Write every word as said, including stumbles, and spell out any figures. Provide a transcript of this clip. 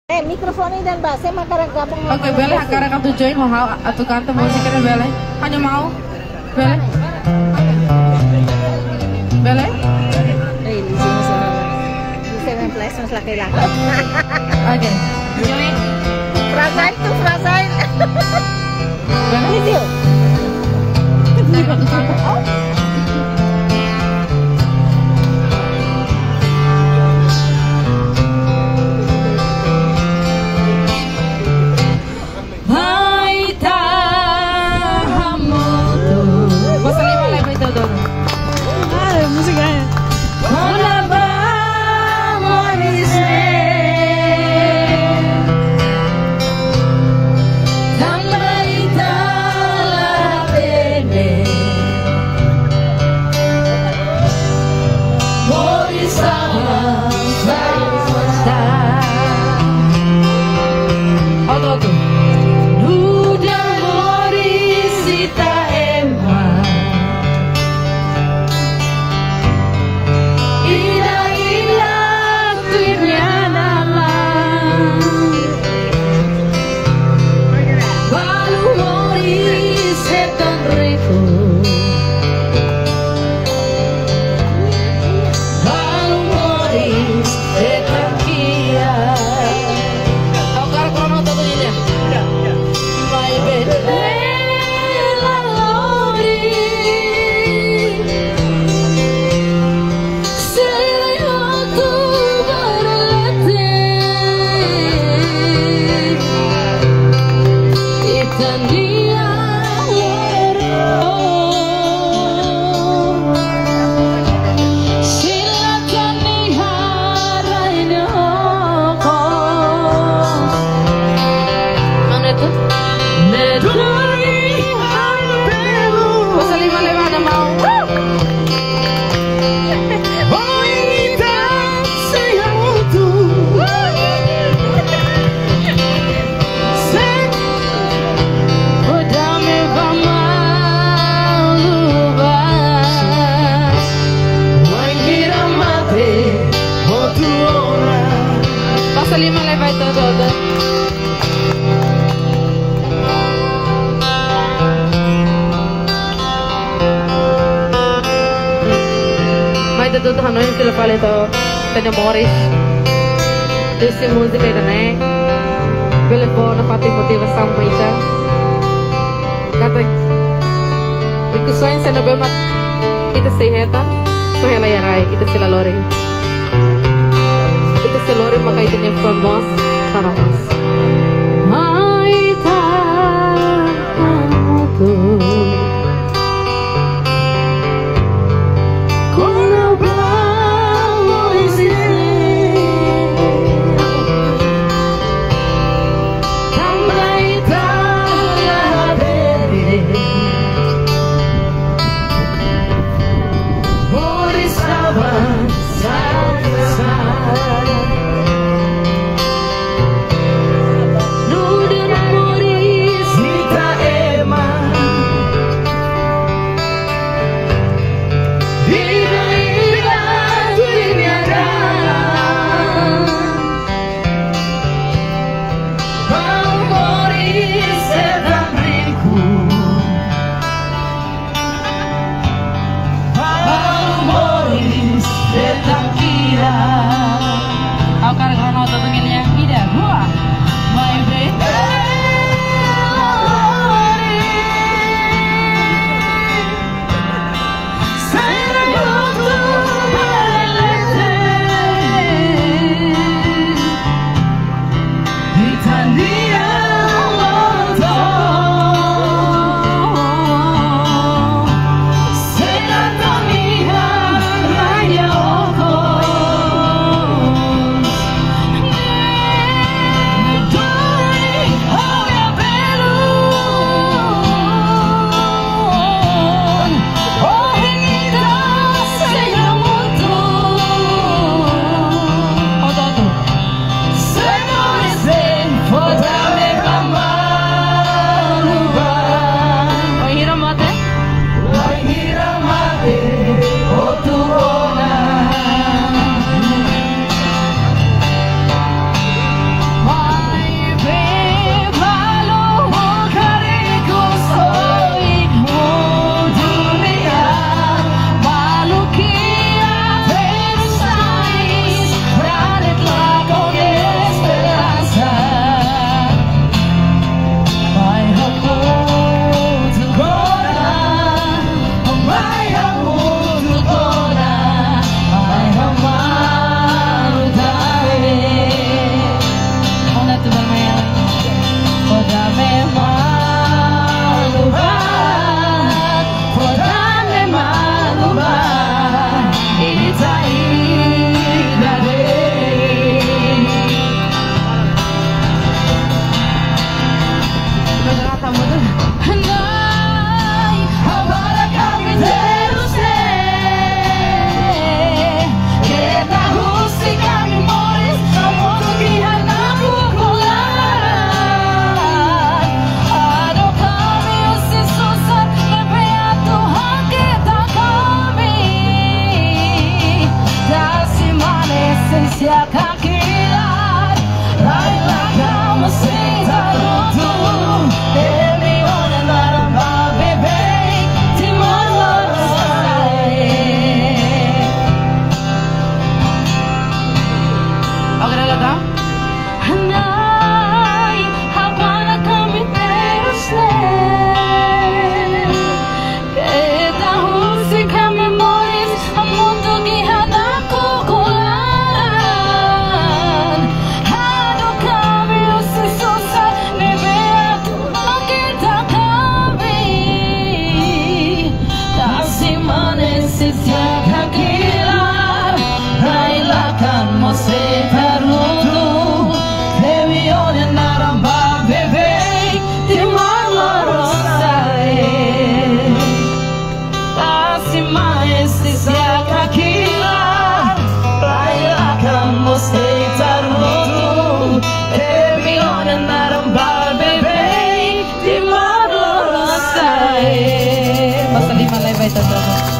Eh, mikrofoni dan bahasa makarang gabung. Oke, boleh akarang kamu join mau atau kanta musiknya boleh? Hanya mau? Boleh? Boleh? Eh, di sini sana. Di seven plus mas laki-laki. Oke. Join. Rasain tuh, rasain. Boleh? Video. Oh. Lima leva itu todo. Mai itu tuh hanoin sila pala itu tanya Morris. Desi musik itu nih. Beli phone pati motivasi maita. Kata, ikusain sa nabemat kita sehata, so hela yarai kita sila lori. Selori pakai itu from Mos Karamos. Hai tahu kau bawa istri tambah italah bebe Boris Awan Saya salima lei vai tanto.